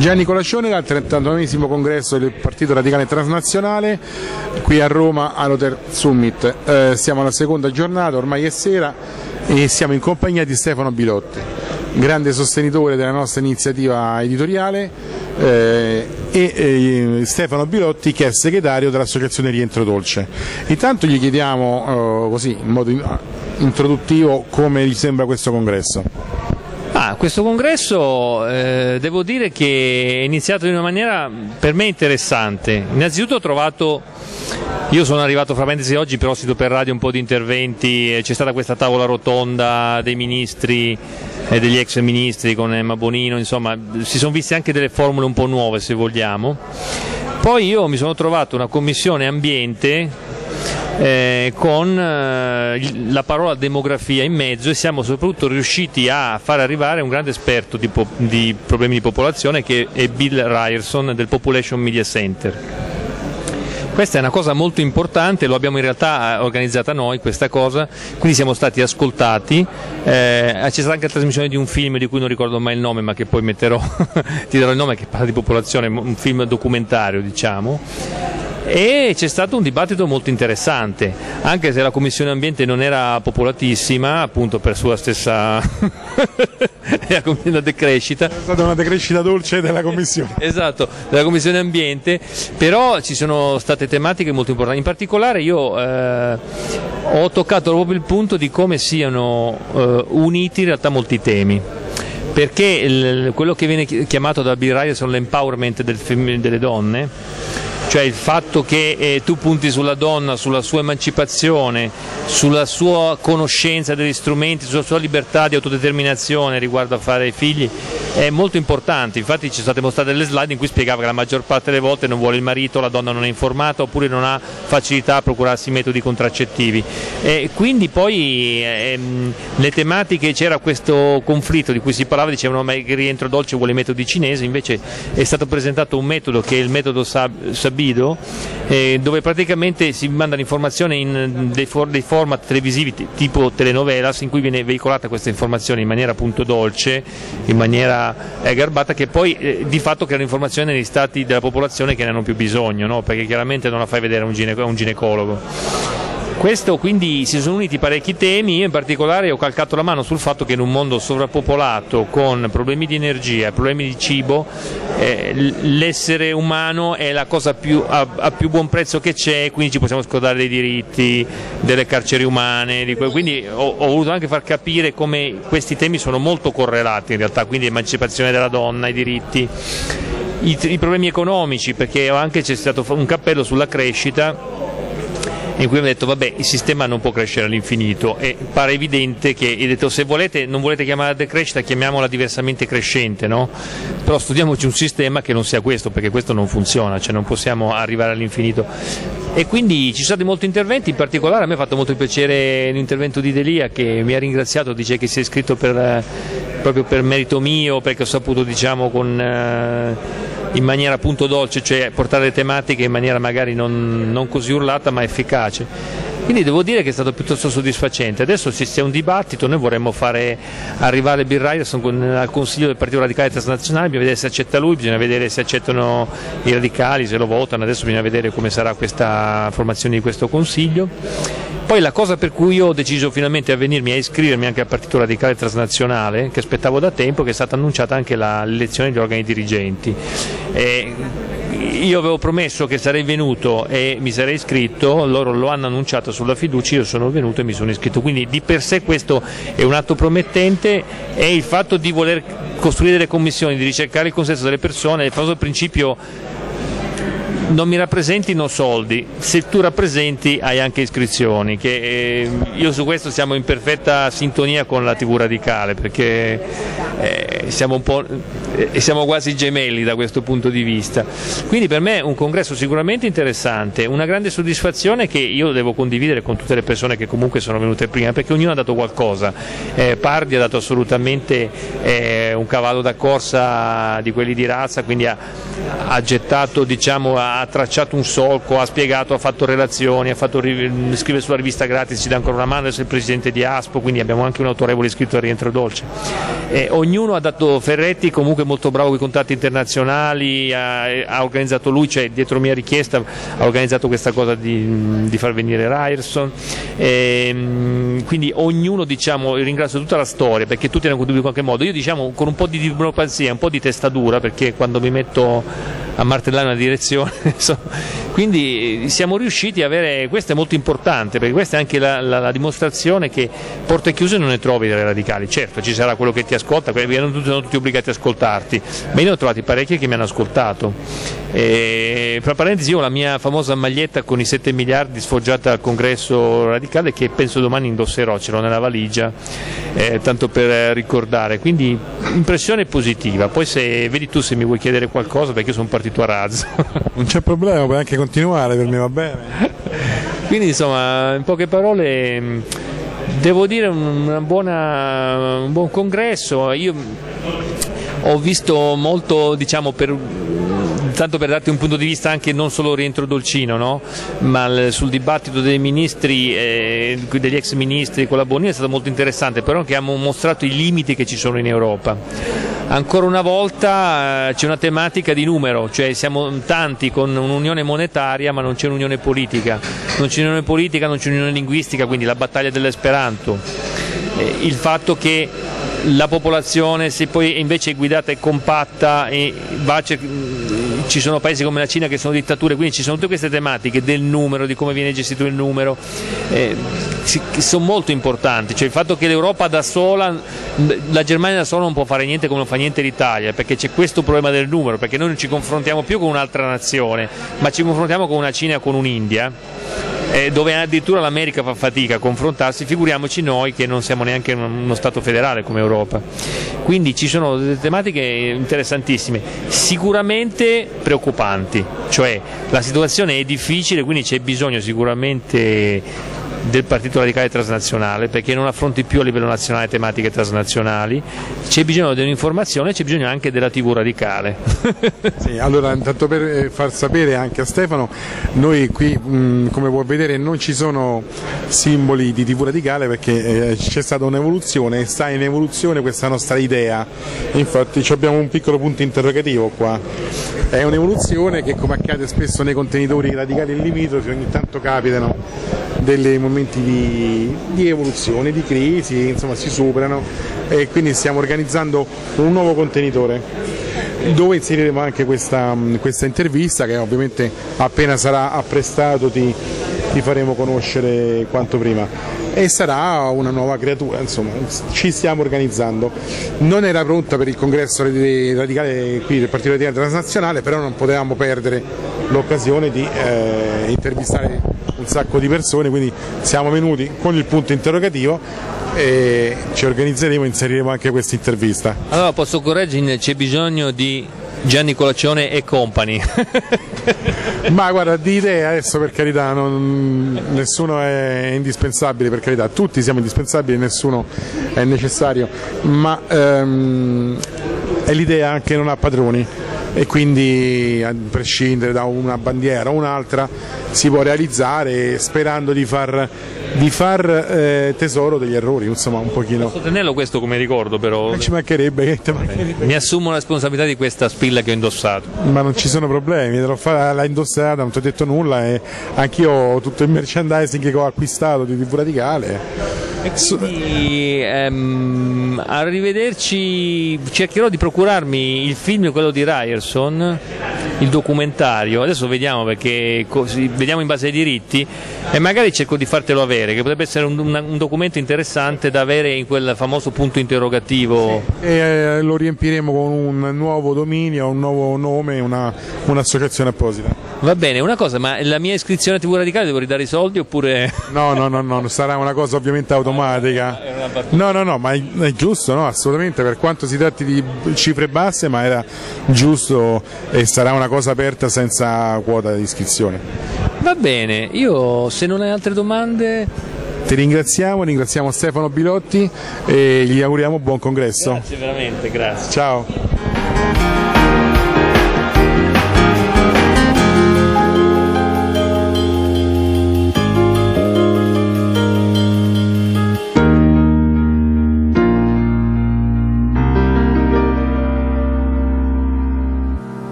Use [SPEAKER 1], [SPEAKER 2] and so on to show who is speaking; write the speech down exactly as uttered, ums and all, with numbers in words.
[SPEAKER 1] Gianni Colascione al trentannovesimo congresso del Partito Radicale Transnazionale qui a Roma all'Hotel Summit. Eh, siamo alla seconda giornata, ormai è sera e siamo in compagnia di Stefano Bilotti, grande sostenitore della nostra iniziativa editoriale eh, e eh, Stefano Bilotti che è segretario dell'Associazione Rientro Dolce. Intanto gli chiediamo eh, così in modo introduttivo come gli sembra questo congresso.
[SPEAKER 2] Ah, questo congresso eh, devo dire che è iniziato in una maniera per me interessante. Innanzitutto ho trovato, io sono arrivato fra parentesi oggi, però ho sentito per radio un po' di interventi, c'è stata questa tavola rotonda dei ministri e degli ex ministri con Emma Bonino, insomma si sono viste anche delle formule un po' nuove se vogliamo. Poi io mi sono trovato una commissione ambiente Eh, con eh, la parola demografia in mezzo e siamo soprattutto riusciti a far arrivare un grande esperto di, po di problemi di popolazione che è Bill Ryerson del Population Media Center. Questa è una cosa molto importante, lo abbiamo in realtà organizzata noi questa cosa, quindi siamo stati ascoltati, eh, c'è stata anche la trasmissione di un film di cui non ricordo mai il nome ma che poi metterò, ti darò il nome, che parla di popolazione, un film documentario diciamo. E c'è stato un dibattito molto interessante, anche se la Commissione Ambiente non era popolatissima, appunto per sua stessa la decrescita.
[SPEAKER 1] È stata una decrescita dolce della Commissione.
[SPEAKER 2] Esatto, della Commissione Ambiente, però ci sono state tematiche molto importanti, in particolare io eh, ho toccato proprio il punto di come siano eh, uniti in realtà molti temi. Perché il, quello che viene chiamato da Bill Ryerson l'empowerment del delle donne, cioè il fatto che eh, tu punti sulla donna, sulla sua emancipazione, sulla sua conoscenza degli strumenti, sulla sua libertà di autodeterminazione riguardo a fare i figli, è molto importante. Infatti ci sono state mostrate delle slide in cui spiegava che la maggior parte delle volte non vuole il marito, la donna non è informata oppure non ha facilità a procurarsi metodi contraccettivi. E quindi poi ehm, le tematiche, c'era questo conflitto di cui si parlava, dicevano ma il rientro dolce vuole i metodi cinesi, invece è stato presentato un metodo che è il metodo Sabino, Eh, dove praticamente si mandano informazioni in dei, for dei format televisivi tipo telenovelas in cui viene veicolata questa informazione in maniera appunto dolce, in maniera eh, garbata, che poi eh, di fatto creano informazioni negli stati della popolazione che ne hanno più bisogno, no? Perché chiaramente non la fai vedere a un, gine un ginecologo. Questo quindi si sono uniti parecchi temi, io in particolare ho calcato la mano sul fatto che in un mondo sovrappopolato con problemi di energia, problemi di cibo, eh, l'essere umano è la cosa più, a, a più buon prezzo che c'è, quindi ci possiamo scordare dei diritti, delle carceri umane, di quindi ho, ho voluto anche far capire come questi temi sono molto correlati in realtà, quindi emancipazione della donna, i diritti, i, i problemi economici, perché anche c'è stato un cappello sulla crescita in cui abbiamo detto vabbè il sistema non può crescere all'infinito e pare evidente che, ho detto se volete non volete chiamarla decrescita chiamiamola diversamente crescente, no? Però studiamoci un sistema che non sia questo, perché questo non funziona, cioè non possiamo arrivare all'infinito. E quindi ci sono stati molti interventi, in particolare a me ha fatto molto piacere l'intervento di Delia che mi ha ringraziato, dice che si è iscritto per, proprio per merito mio, perché ho saputo diciamo con eh, in maniera appunto dolce, cioè portare le tematiche in maniera magari non, non così urlata ma efficace. Quindi devo dire che è stato piuttosto soddisfacente. Adesso c'è un dibattito, noi vorremmo fare arrivare Bill Ryerson al Consiglio del Partito Radicale Transnazionale, bisogna vedere se accetta lui, bisogna vedere se accettano i radicali, se lo votano, adesso bisogna vedere come sarà questa formazione di questo Consiglio. Poi la cosa per cui io ho deciso finalmente a venirmi a iscrivermi anche al Partito Radicale Transnazionale, che aspettavo da tempo, che è stata annunciata anche l'elezione degli organi dirigenti. E io avevo promesso che sarei venuto e mi sarei iscritto, loro lo hanno annunciato sulla fiducia, io sono venuto e mi sono iscritto, quindi di per sé questo è un atto promettente, e il fatto di voler costruire delle commissioni, di ricercare il consenso delle persone, il famoso principio non mi rappresentino soldi, se tu rappresenti hai anche iscrizioni, che eh, io su questo siamo in perfetta sintonia con la tivù Radicale, perché eh, siamo, un po', eh, siamo quasi gemelli da questo punto di vista. Quindi per me è un congresso sicuramente interessante, una grande soddisfazione che io devo condividere con tutte le persone che comunque sono venute prima, perché ognuno ha dato qualcosa. eh, Pardi ha dato assolutamente eh, un cavallo da corsa di quelli di razza, quindi ha, ha gettato, diciamo, ha ha tracciato un solco, ha spiegato, ha fatto relazioni, ha fatto scrive sulla rivista Gratis, ci dà ancora una mano, adesso è il presidente di ASPO, quindi abbiamo anche un autorevole iscritto al Rientro Dolce. Eh, ognuno ha dato, Ferretti comunque molto bravo con i contatti internazionali, ha, ha organizzato lui, cioè dietro mia richiesta ha organizzato questa cosa di, di far venire Ryerson, eh, quindi ognuno, diciamo, ringrazio tutta la storia perché tutti hanno contribuito in qualche modo, io diciamo con un po' di diplomazia, un po' di testa dura, perché quando mi metto a martellare una direzione quindi siamo riusciti a avere, questo è molto importante perché questa è anche la, la, la dimostrazione che porte chiuse non ne trovi delle radicali. Certo, ci sarà quello che ti ascolta, quelli non tutti, sono tutti obbligati ad ascoltarti, ma io ne ho trovati parecchi che mi hanno ascoltato. E, fra parentesi, io ho la mia famosa maglietta con i sette miliardi sfoggiata al congresso radicale che penso domani indosserò, ce l'ho nella valigia, eh, tanto per ricordare, quindi impressione positiva. Poi se vedi tu se mi vuoi chiedere qualcosa, perché io sono partito a razzo.
[SPEAKER 1] Non c'è problema, puoi anche continuare, per me va bene.
[SPEAKER 2] Quindi insomma, in poche parole, devo dire una buona, un buon congresso. Io ho visto molto, diciamo, per tanto per darti un punto di vista anche non solo Rientro Dolcino, no? Ma sul dibattito dei ministri, eh, degli ex ministri con la Bonino è stato molto interessante, però anche abbiamo mostrato i limiti che ci sono in Europa. Ancora una volta eh, c'è una tematica di numero, cioè siamo tanti con un'unione monetaria ma non c'è un'unione politica, non c'è un'unione politica, non c'è un'unione linguistica, quindi la battaglia dell'esperanto, eh, il fatto che la popolazione, se poi invece è guidata e compatta, e va, ci sono paesi come la Cina che sono dittature, quindi ci sono tutte queste tematiche del numero, di come viene gestito il numero, eh, che sono molto importanti, cioè il fatto che l'Europa da sola, la Germania da sola non può fare niente come non fa niente l'Italia, perché c'è questo problema del numero, perché noi non ci confrontiamo più con un'altra nazione, ma ci confrontiamo con una Cina e con un'India, Eh, dove addirittura l'America fa fatica a confrontarsi, figuriamoci noi che non siamo neanche uno Stato federale come Europa. Quindi ci sono delle tematiche interessantissime, sicuramente preoccupanti, cioè la situazione è difficile, quindi c'è bisogno sicuramente del Partito Radicale Transnazionale, perché non affronti più a livello nazionale tematiche transnazionali, c'è bisogno dell'informazione, c'è bisogno anche della tivù radicale.
[SPEAKER 1] Sì, allora, intanto per far sapere anche a Stefano, noi qui mh, come può vedere non ci sono simboli di tivù radicale perché eh, c'è stata un'evoluzione, sta in evoluzione questa nostra idea, infatti abbiamo un piccolo punto interrogativo qua. È un'evoluzione che, come accade spesso nei contenitori radicali e limitrofi, ogni tanto capitano dei momenti di, di evoluzione, di crisi, insomma si superano, e quindi stiamo organizzando un nuovo contenitore dove inseriremo anche questa, questa intervista che ovviamente appena sarà apprestato ti, ti faremo conoscere quanto prima. E sarà una nuova creatura, insomma, ci stiamo organizzando. Non era pronta per il congresso radicale qui del Partito Radicale Transnazionale, però non potevamo perdere l'occasione di eh, intervistare un sacco di persone, quindi siamo venuti con il punto interrogativo e ci organizzeremo e inseriremo anche questa intervista.
[SPEAKER 2] Allora posso correggere, c'è bisogno di Gianni Colaccione e company.
[SPEAKER 1] Ma guarda, di idee adesso, per carità, non, nessuno è indispensabile, per carità, tutti siamo indispensabili, nessuno è necessario, ma ehm, è l'idea che non ha padroni e quindi a prescindere da una bandiera o un'altra si può realizzare sperando di far, di far eh, tesoro degli errori, insomma, un pochino.
[SPEAKER 2] Posso tenerlo questo come ricordo, però?
[SPEAKER 1] Non ci mancherebbe, che te mancherebbe.
[SPEAKER 2] Mi assumo la responsabilità di questa spilla che ho indossato.
[SPEAKER 1] Ma non ci sono problemi, te l'ho fatta, l'hai indossata, non ti ho detto nulla e anch'io ho tutto il merchandising che ho acquistato di tivù radicale.
[SPEAKER 2] E quindi ehm, arrivederci, cercherò di procurarmi il film, quello di Ryerson, il documentario, adesso vediamo, perché così, vediamo in base ai diritti, e magari cerco di fartelo avere, che potrebbe essere un, un, un documento interessante da avere in quel famoso punto interrogativo.
[SPEAKER 1] Sì. E eh, lo riempiremo con un nuovo dominio, un nuovo nome, una, un'associazione apposita.
[SPEAKER 2] Va bene, una cosa, ma la mia iscrizione a tivù radicale devo ridare i soldi oppure...
[SPEAKER 1] No, no, no, no, sarà una cosa ovviamente automatica. No, no, no, ma è, è giusto, no, assolutamente, per quanto si tratti di cifre basse, ma era giusto e sarà una cosa aperta senza quota di iscrizione.
[SPEAKER 2] Va bene, io se non hai altre domande...
[SPEAKER 1] Ti ringraziamo, ringraziamo Stefano Bilotti e gli auguriamo buon congresso.
[SPEAKER 2] Grazie veramente, grazie.
[SPEAKER 1] Ciao.